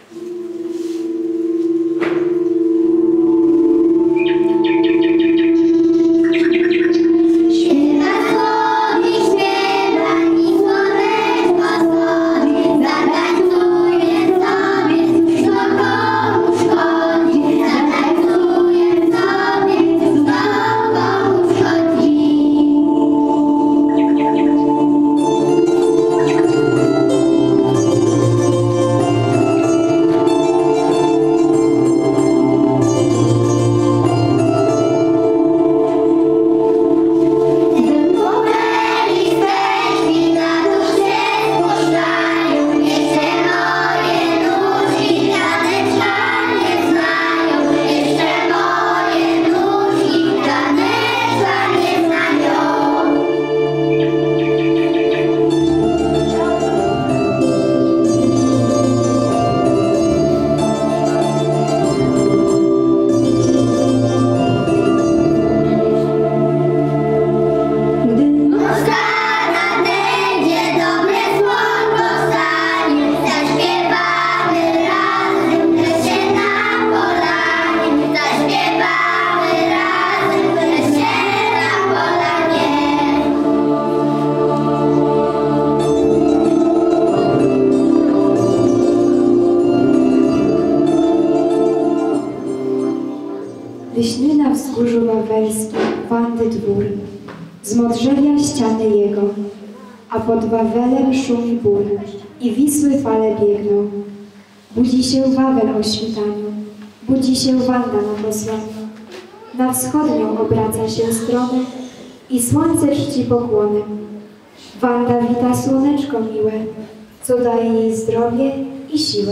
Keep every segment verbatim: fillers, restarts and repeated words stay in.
Wyśny na wzgórzu wawelskim Wandy dwór, zmodrzewia ściany jego, a pod Wawelem szumi ból i Wisły fale biegną. Budzi się Wawel o świtaniu, budzi się Wanda na posłaniu. Na wschodnią obraca się stronę i słońce czci pokłonem. Wanda wita słoneczko miłe, co daje jej zdrowie i siłę.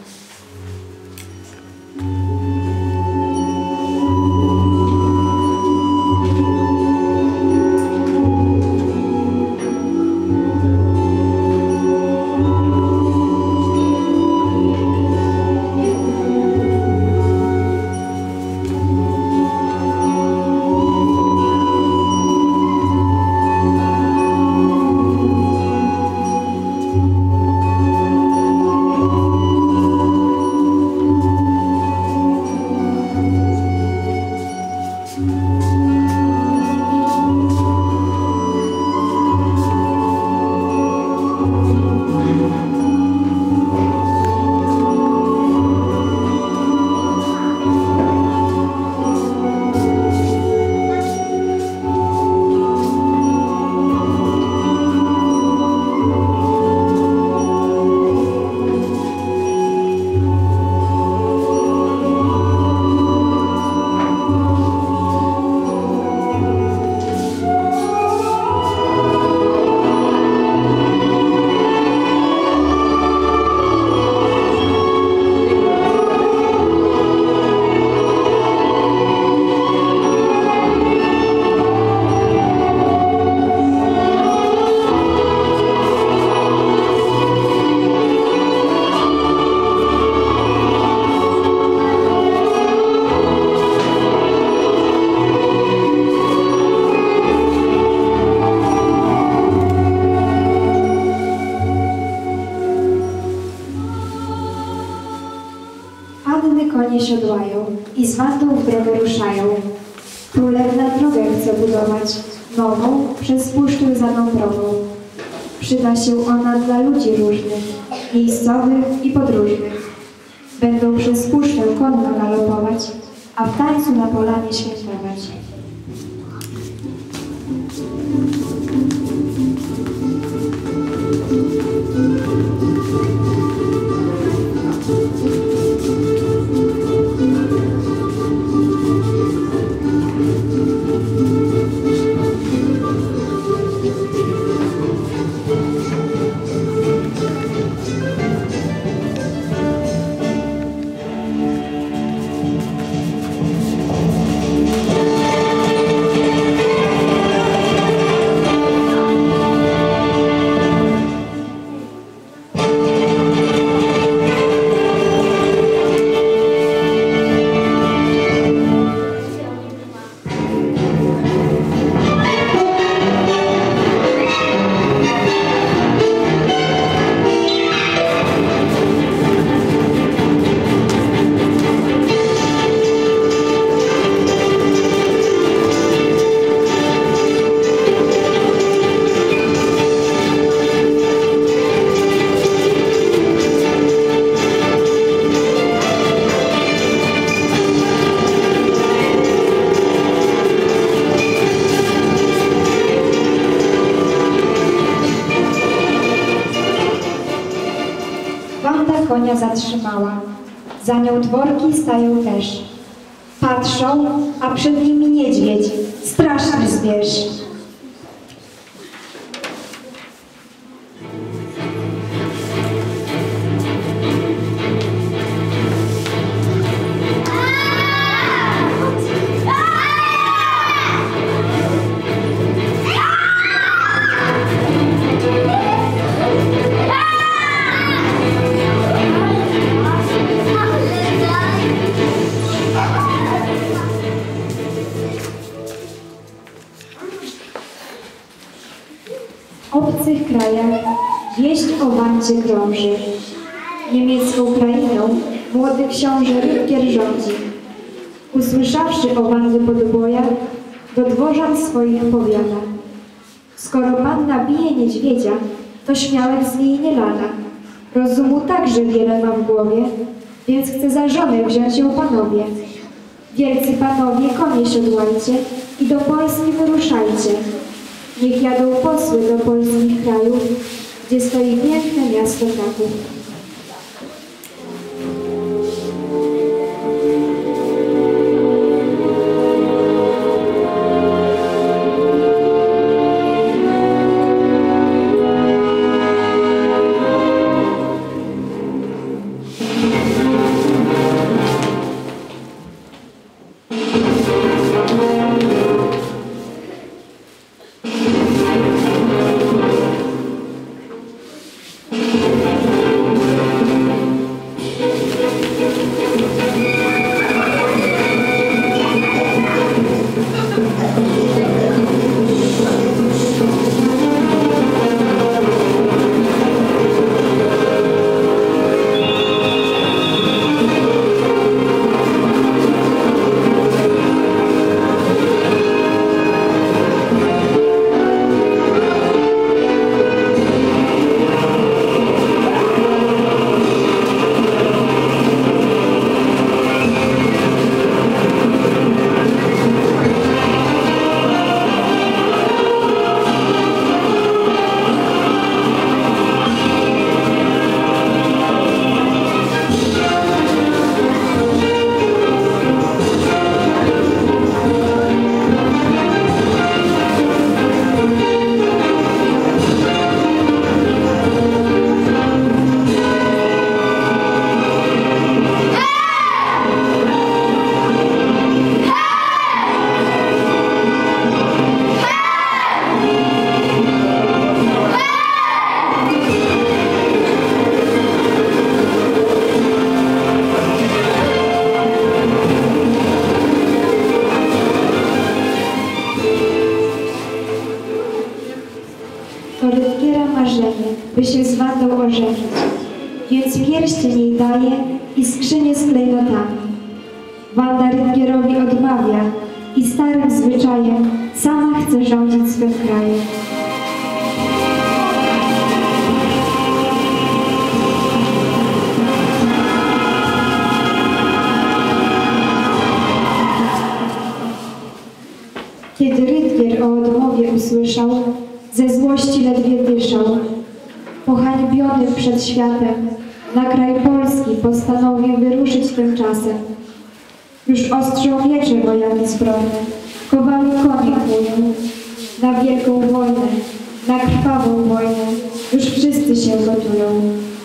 Konie siodłają i z Wandą w drogę ruszają. Królewna drogę chce budować, nową, przez puszczę łzaną drogą. Przyda się ona dla ludzi różnych, miejscowych i podróżnych. Będą przez puszczę konno galopować, a w tańcu na polanie świętować. konia zatrzymała. Za nią dworki stają też. Patrzą, a przed nimi niedźwiedź, straszny zwierz. W obcych krajach wieść o Wandzie krąży. Niemiecką krainą młody książę Rydgier rządzi. Usłyszawszy o Wandy podbojach, do dworzan swoich powiada: skoro panna bije niedźwiedzia, to śmiałek z niej nie lada. Rozumu także wiele ma w głowie, więc chce za żonę wziąć ją panowie. Wielcy panowie, konie siodłajcie i do Polski wyruszajcie. Niech jadą posły do polskich krajów, gdzie stoi piękne miasto Kraków. To Rydgiera marzenie, by się z Wandą ożenić, więc pierścień jej daje i skrzynię z klejnotami. Wanda Rydgierowi odmawia i starym zwyczajem sama chce rządzić swym krajem. Kiedy Rydgier o odmowie usłyszał, ze złości ledwie dyszał. Pohańbiony przed światem, na kraj Polski postanowił wyruszyć tymczasem. Już ostrzą miecze wojami zbrojne, kowali konie kłują. Na wielką wojnę, na krwawą wojnę, już wszyscy się gotują.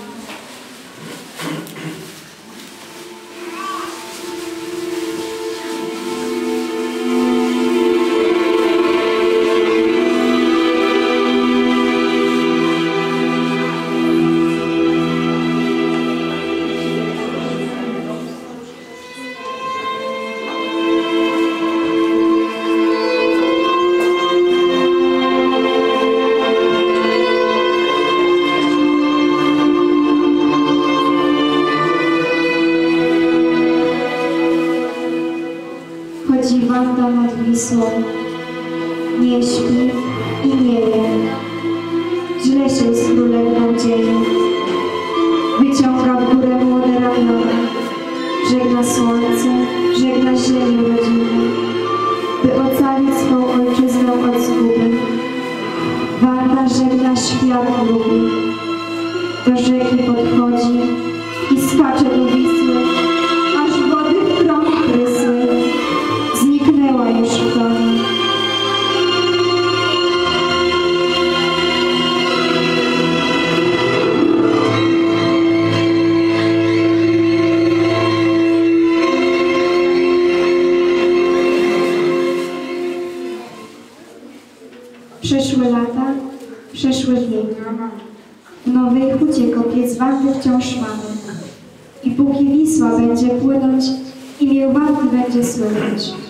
Chodzi Wanda nad Wisłą, nie śpi i nie wie. Źle się z królewną dzieje. Wyciąga w górę młode ramiona, żegna słońce, żegna ziemię rodzinę, by ocalić swą ojczyznę od zguby. Wanda żegna świat lubi, do rzeki podchodzi skacze do Wisły, aż wody w krąg prysły. Zniknęła już w tonie. Przeszły lata, przeszły wieki. W Nowej Hucie kopiec Wandy wciąż mamy. I póki Wisła będzie płynąć, imię Wandy będzie słynąć.